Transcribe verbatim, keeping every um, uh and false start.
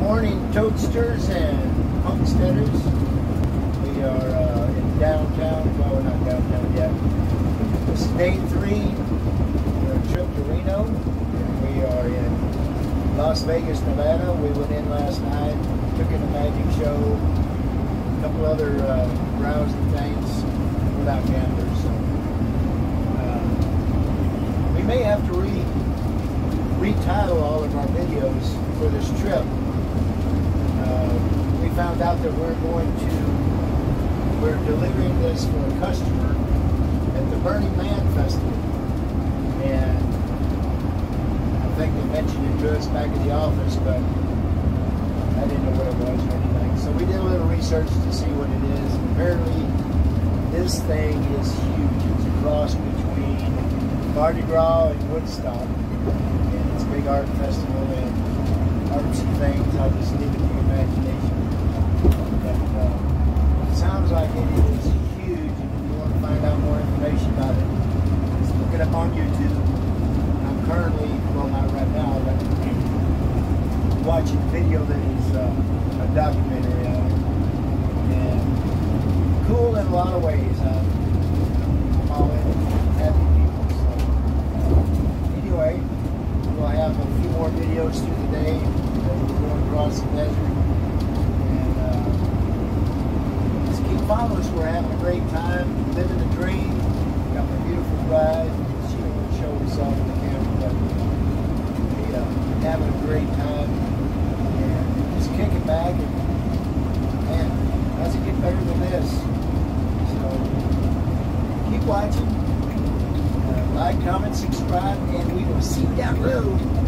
morning, Toadsters and Punksteaders. We are uh, in downtown. Well, we're not downtown yet. This is day three of our trip to Reno. We are in Las Vegas, Nevada. We went in last night, took in a magic show, a couple other uh, rousing things without gamblers. So, uh, we may have to re retitle all of our videos for this trip. Uh, we found out that we're going to, we're delivering this for a customer at the Burning Man Festival. And I think they mentioned it to us back at the office, but I didn't know what it was or anything. So we did a little research to see what it is. And apparently this thing is huge. It's a cross between Mardi Gras and Woodstock. And it's a big art festival and artsy things. I'll just leave it to your imagination. But, uh, it sounds like it is huge, and if you want to find out more information about it, just look it up on YouTube. I'm currently, well not right now, but watching a video that is uh, a documentary of it. And cool in a lot of ways. Uh, I'm all in happy people. So, uh, anyway, we'll have a few more videos through the day. We're going across the desert. And uh, just keep following us. We're having a great time, living the dream. Got my beautiful bride. She won't show us off the camera, but we uh, having a great time. And just kicking back. And man, how's it get better than this? So keep watching. Uh, like, comment, subscribe, and we will see you down the road.